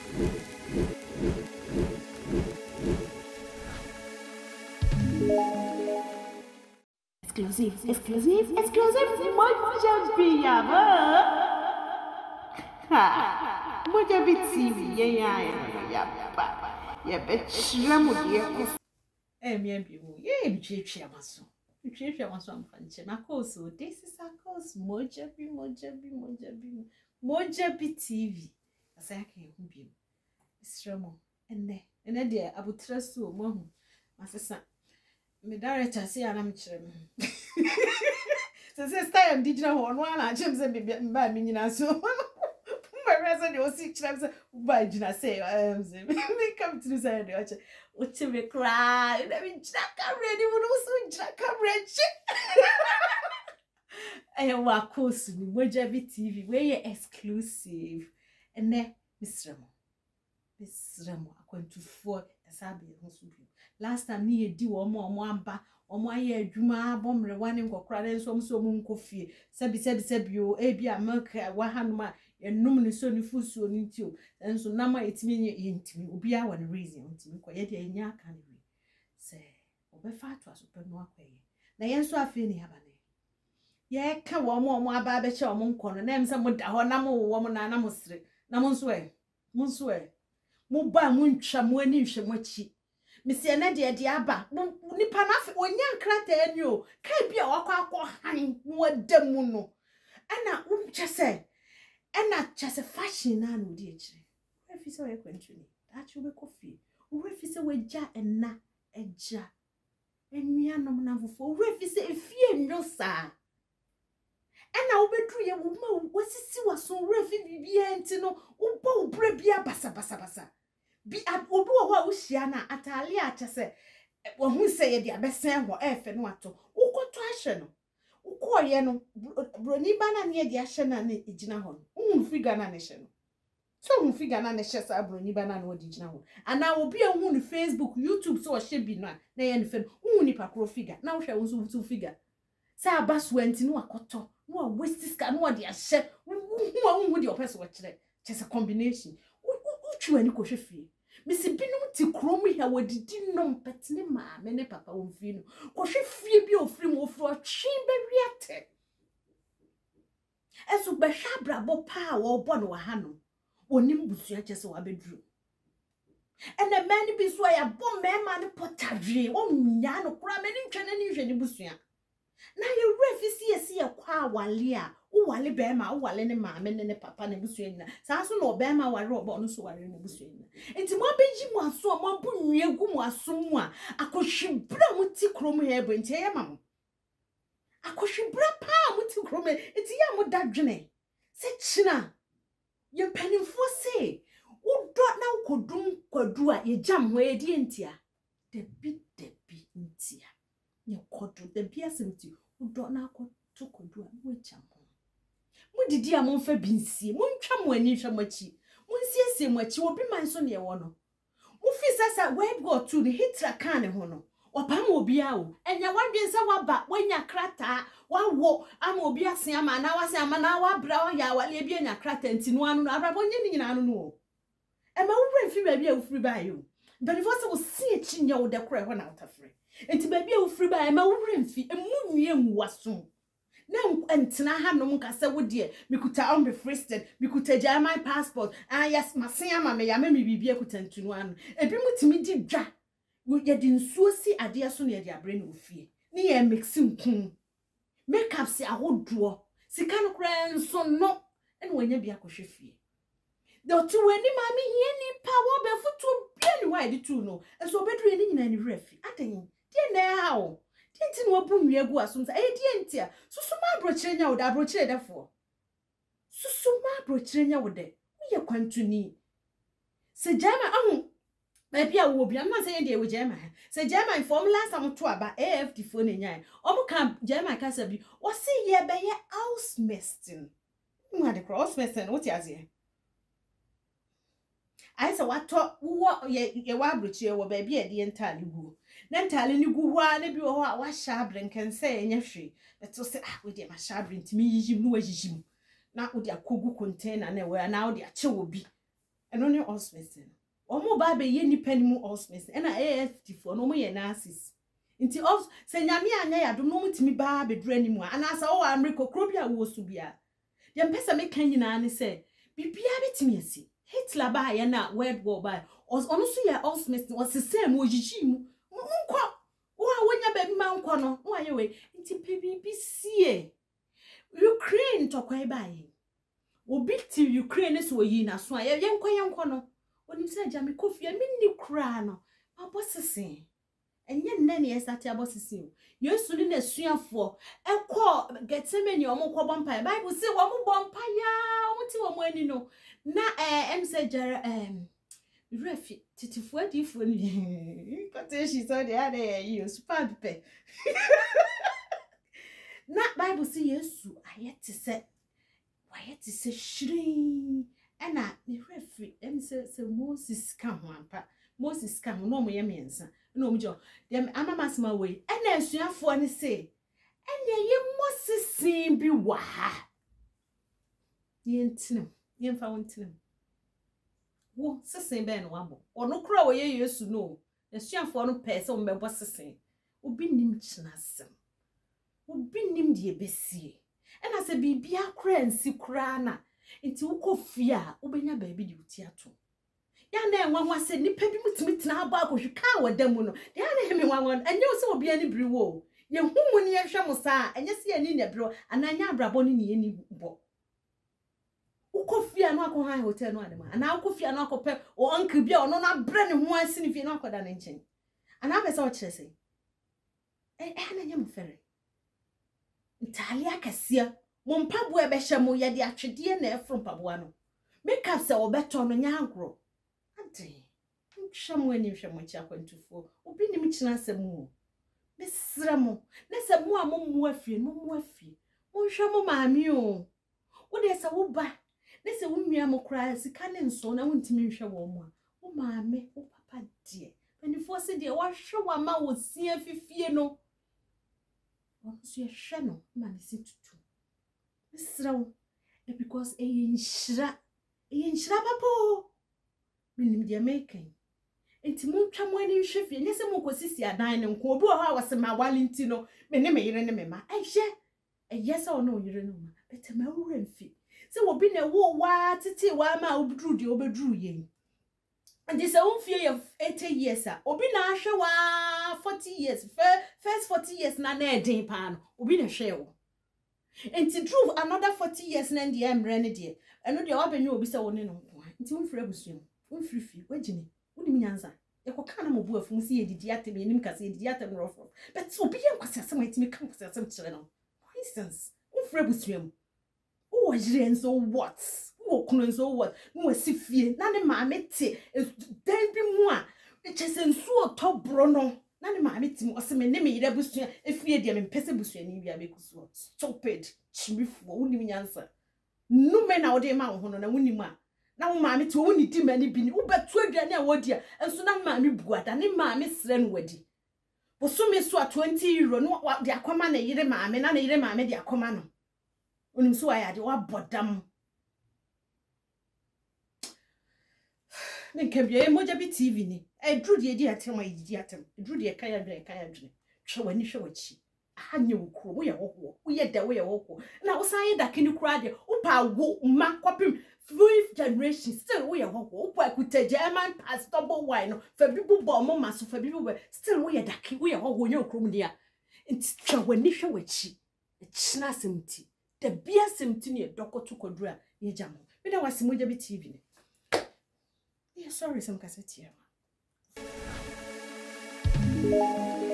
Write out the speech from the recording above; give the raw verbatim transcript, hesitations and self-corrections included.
Exclusive, exclusive, exclusive. Moja Biyaba. Ha. Moja T V. Yeah, yeah, yeah. Yeah, bet Shramu, dear. Eh, me and you. Yeah, be cheap, Maso. You cheap, Maso, and Fancy. My course, this is our course. Moja B, Moja B, Moja B, Moja B T V. As I can be. Shramu. And there, and then, dear, I would trust you, Mom. Master son. Me director say anam kire me so say style digital one one a chem say be ba me nyina so my reason dey o see kire say ba gina say um say me come to say dey o che o che me cry na me gina camera ni mo no so gina camera chi eh wa course ni Moja B T V we exclusive and ne misremo misremo akwantufoɔ esabe ho so bi last time ni edi wo mo mo amba omo aye adwuma bomre wane nkokra ne nso so mo nkofie sabi sabi sabi o e bia milk wa hanum a enum ne so ne fusuo ne ntio enso nama etimi nye ntimi obi a one reason ntimi ko ye de enya aka ne wi se obefa ato asope no akoye na ye nso afi ne haba ne ye ka wo mo mo aba be che o mo nkono na em se mo da ho na mo wo mo na na mo sire na mo nso e mo nso e mo ba mo ntwa mo ani hwe mo chi Missy na de de aba nipa na onya nkrata ani o kai bia wakọ akọ han no adamu no ana um chese ana chese fashion na no de akire refi se we kwantuni that you be coffee refi se we ja enna eja enua nom na fofo refi se efie nwo sa ana obedru ye wo ma wasisi waso refi bibia enti no wo bo obra bia basa basa basa bi obi wo ho uhia na atale a chese wo hu se ye de abesen ho efe no ato ukoto ahye no ukoye no broni bana ne de ahye na ne ejina ho hu figa na ne hye no so hu figa na ne hye sa broni bana na odi jina ho ana obi a hu no Facebook YouTube so hye bi no na ye ne fe no hu ni pakro figa na wo hwe wo so figa sa abaso anti no akoto no a waste ska no de ahye hu hu de opeso wo kire chese combination utwu ani ko hwe fie Missy Binum ti kromi ha wadidi nom petne ma me ne papa won fi no ko hwe fie bi ofri mo ofro twi be wiate eso be hwa brabo pa wo bo no wa ha no onim busua chese wa bedru ene mani bi so ya bo me ma ne potadwe wo nya no kura me ni ntwene ni hwe ni busua na ye refi si esi ye kwa wale a wo wale be ma wo wale ne ma me ne papa ne busua nyina sa so no be ma wale obo no so wale ne busua nyina enti mo beji mo aso mo bu nwie gu mo aso mu a akohwibra mo ti krom he ebo enti ye ma mo akohwibra pa mo ti krom enti ya mo dadwene se china ye panimfo se wo do na kodum kwadu a ye jam ho ye di enti a debi debi enti a ye kodu debi asemti wo do na akoto kodu a wo jam ho mudidi a mo fa binsie mo ntwa mo ani hwe mo chi Monsiesie mwachi obi manso ne wo no mufi sasa web go to the hitra kan ho no opam obi a wo enya wadwen se waba wanya krata wawo ama obi asen ama na wase ama na wabra wa ya wale bi enya krata ntinu anu no abrabo nye ni nyina anu no e ma wo mfi ba bi a wo firi ba yo but if also see chi nya wo de kora ho na utafre enti ba bi a wo firi ba e ma wo mfi emu nwie nwaso na entena hanom nkasa wo de mikuta on be fristed mikuta ja my passport ah yes masen ama me ya me bibia kuta ntunu anu ebi mutimi di dwa wo ye di nsuo si ade so na ye de abre na ofie ni ye mix nkun makeup si ahodo sika no kra nso no ene wanya bia kohwe fie do tu wani mami hie ni pa wo be futu bia ni why di tu no enso obedru ni nyina ni refi adan die na ha o Tinti no bu nwie gu asum sa e die ntia susuma abrochire nya wo da abrochire defo susuma abrochire nya wo de ye kwantuni se jama ahu ba bia wo bia ma se ye de wo jama se jama formula sam to aba A F D fo ne nya o mu kan jama ka sa bi wo se ye be ye house mestin mu ade cross mestin wo ti azie ai se wato wo ye ye wa abrochire wo ba bia de ntale gu na ntale ni gu ho a na bi wo ho a wa shabre nkan se enya hwe beto se ah we de ma shabre ntimi yiyim no wajijim na wo de akogu container na we na wo de ache wo bi and only all smithing. Or more baby, ye ni penny more all smithing, and I A F T for no more ye narcissus. Inti of say Yammy and I don't know to me baby anymore, and as oh, I'm Rico Crobia was to be a. The Pessa make Kenyan and say, be be me see. Hitler by and that word war by, or honestly, ya all smithing was the same with Jim. Unqua, oh, when your baby mount corner, why away, inti baby be see. Ukraine to quay by. O big to Ukraine is where ye na so ya yankwa yankwa when you say Jamie Coffee, I mean you cry no. My boss is saying, and yet nanny is at your boss is you. You're soon a swim for a call get so many or more vampire. Bible say one more vampire. What you want when you know? Na eh, em say Jara um refi titi for different. Because she saw the other you spad pe. Na Bible say yes, I yet to say. Why it is a shring and I referee and says Moses come one pa Moses come no more means no more them amamas my way and then she have for any say and then you must see be wah yentinum yen found him. Wo sissing ben wambo or no crow ye used to know the sham for no person by boss sissing will be named Chinasum will be named ye bessie. And I said, be be a cran, see crana into Ukofia, Ubenya baby duty at all. Yan then one was said, Nippy with me now, Barco, you can't with them. The other him one, and you so be any brew. Young woman, you shamosa, and you see an India bro, and I am braboni any bo. Ukofia no high hotel no animal, and now Kofia no copper or Uncle Bill, no not brand one sin if you're not got an engine. And I was all chasing. And I am ferry. Italia Cassia, Mon Pabua Beshamo yadi atchidi na from Pabuano. Make us a better on a yangro. Auntie, Shamu and you shamucha went to four, or be the Michina Samu. Miss Ramo, let's a more mumwafi, mumwafi. Mon Shamu mamio. What is a woba? Let's a womiamo cries, a cannon son, I want to mean Shawoma. Oh, mammy, oh, papa dear. When you force it, dear, what show a man would see if you fear no. Monsieur Shannon, man, is it too? Miss Row, because a inshra, a inshrapapo. Meaning the making. And to move someone in Sheffield, yes, a more sister nine and Cobo hours and my Walentino, many may remember. I share a yes or no, you remember, but a maroon feet. So we'll be a war, what to tell why my obdrew the oberdrew ye. And this own fear of eighty years, sir. Obina shawa forty years, first forty years, na ne day pan, Obina shell. And to prove another forty years, nan the am renedier, and no the open you will be so on in point. It's un frebusum, un free free, where Jimmy, what do you mean answer? A cocanum of work from see the diatom in Nimcas in diatom rough. But so be young was some way to me come for some channel. For instance, un frebusum. Oh, I so what? Oh, so what? No, si fie. Nane mammy tea is then be more. It is in so top brono. Nane mammy tea was a name either bush if we had them pesibus and India because stupid. Chief won't even answer. No man out there, mount on a winning man. Now, mammy, to only dim any bin, oh, but two again, what dear, and so now mammy bought and in mammy slen weddy. But so miss what twenty euro, no, what the aquaman a year mammy, and a year mammy, the aquaman. When so I had your bottom. Then came your emoji T V ni. I drew the idea to my idiot. Drew the kaya kaya dream. Show any show it she. I knew we are walk. We are the way of walk. Now, say that can you cry the Opa walk, mark copy fifth generation. Still, we are walk. I could tell German pass double wine for people born more mass for people. Still, we are ducky. We are all your crum dear. It's show when you show it she. It's not empty. The beer empty near Doctor took a dra near Jamo. But I was emoji T V. Yeah, sorry, some cassette here.